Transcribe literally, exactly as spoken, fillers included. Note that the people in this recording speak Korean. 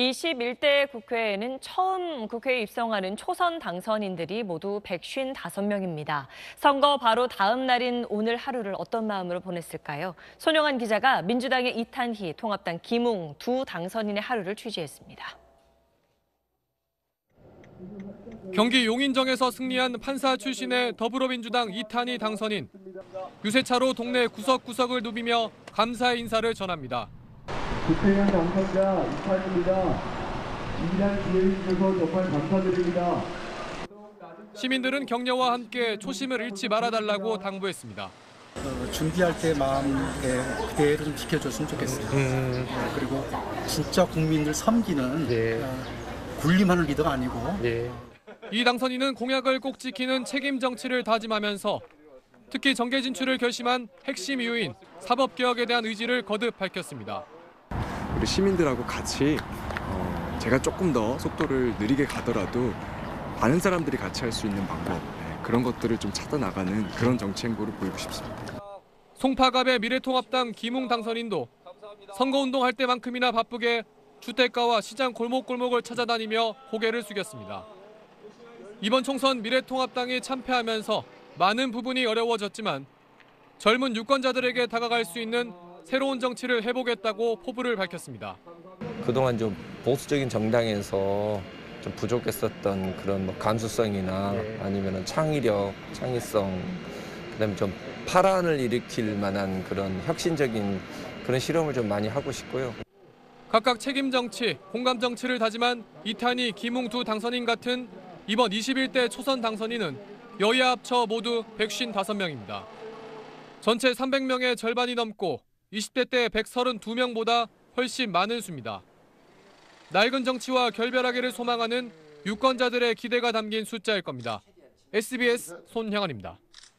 이십일 대 국회에는 처음 국회에 입성하는 초선 당선인들이 모두 백오십오 명입니다. 선거 바로 다음 날인 오늘 하루를 어떤 마음으로 보냈을까요? 손영한 기자가 민주당의 이탄희, 통합당 김웅 두 당선인의 하루를 취재했습니다. 경기 용인정에서 승리한 판사 출신의 더불어민주당 이탄희 당선인. 유세차로 동네 구석구석을 누비며 감사의 인사를 전합니다. 국회의원 당선자 이탄희입니다. 귀한 기회를 주셔서 정말 감사드립니다. 시민들은 격려와 함께 초심을 잃지 말아달라고 당부했습니다. 어, 준비할 때 마음에 그대로 좀 지켜줬으면 좋겠어요. 음. 네, 그리고 진짜 국민들 섬기는 네. 어, 군림하는 리더가 아니고. 네. 이 당선인은 공약을 꼭 지키는 책임 정치를 다짐하면서 특히 정계 진출을 결심한 핵심 이유인 사법개혁에 대한 의지를 거듭 밝혔습니다. 우리 시민들하고 같이 어, 제가 조금 더 속도를 느리게 가더라도 많은 사람들이 같이 할 수 있는 방법, 네, 그런 것들을 좀 찾아 나가는 그런 정치 행보를 보이고 싶습니다. 송파갑의 미래통합당 김웅 당선인도 선거운동할 때만큼이나 바쁘게 주택가와 시장 골목골목을 찾아다니며 고개를 숙였습니다. 이번 총선 미래통합당이 참패하면서 많은 부분이 어려워졌지만 젊은 유권자들에게 다가갈 수 있는 새로운 정치를 해보겠다고 포부를 밝혔습니다. 그동안 좀 보수적인 정당에서 좀 부족했었던 그런 뭐 감수성이나 네. 아니면 창의력, 창의성, 그다음에 좀 파란을 일으킬 만한 그런 혁신적인 그런 실험을 좀 많이 하고 싶고요. 각각 책임 정치, 공감 정치를 다짐한 이탄희, 김웅 두 당선인 같은 이번 이십일 대 초선 당선인은 여야 합쳐 모두 백오십오 명입니다. 전체 삼백 명의 절반이 넘고 이십 대 때 백삼십이 명보다 훨씬 많은 수입니다. 낡은 정치와 결별하기를 소망하는 유권자들의 기대가 담긴 숫자일 겁니다. 에스비에스 손형환입니다.